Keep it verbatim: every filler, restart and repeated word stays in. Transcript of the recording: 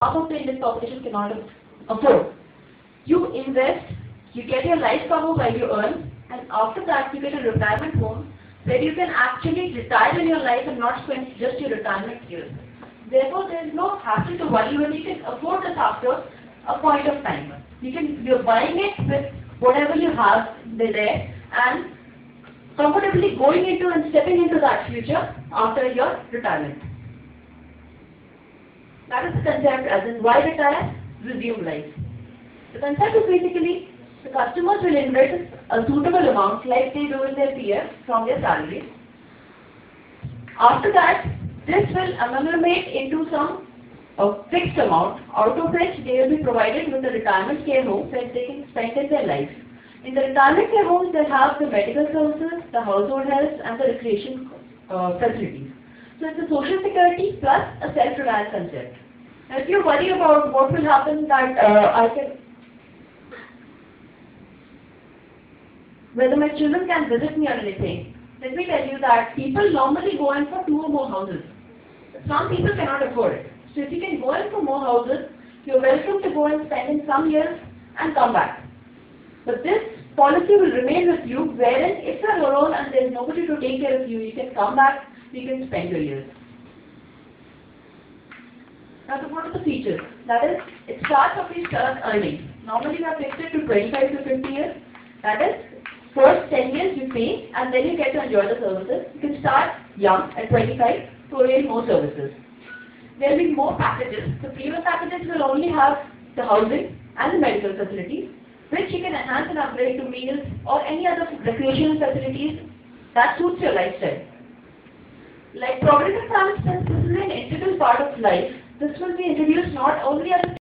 half of the Indian population cannot afford. You invest, you get your life cover while you earn, and after that you get a retirement home where you can actually retire in your life and not spend just your retirement years. Therefore, there is no hassle to worry when you can afford this after a point of time. You can, you're buying it with whatever you have there and comfortably going into and stepping into that future after your retirement. That is the concept, as in why retire, resume life. The concept is basically the customers will invest a suitable amount like they do in their P F from their salary. After that, this will amalgamate into some a fixed amount, out of which they will be provided with a retirement care home that they can spend in their life. In the retirement care homes, they have the medical services, the household health, and the recreation uh, facilities. So it's a social security plus a self-reliance concept. Now, if you worry about what will happen that uh, I can, whether my children can visit me or anything, let me tell you that people normally go in for two or more houses. Some people cannot afford it. So if you can go in for more houses, you're welcome to go and spend in some years and come back. But this policy will remain with you, wherein if you're alone and there's nobody to take care of you, you can come back, you can spend your years. Now to what are the features? That is, it starts off you start earning. Normally you are fixed it to twenty-five to fifty years. That is, first ten years you pay and then you get to enjoy the services. You can start young at twenty-five to avail more services. There will be more packages. The premium packages will only have the housing and the medical facilities, which you can enhance and upgrade to meals or any other recreational facilities that suits your lifestyle. Like Provident Fund, since this is an integral part of life, this will be introduced not only as a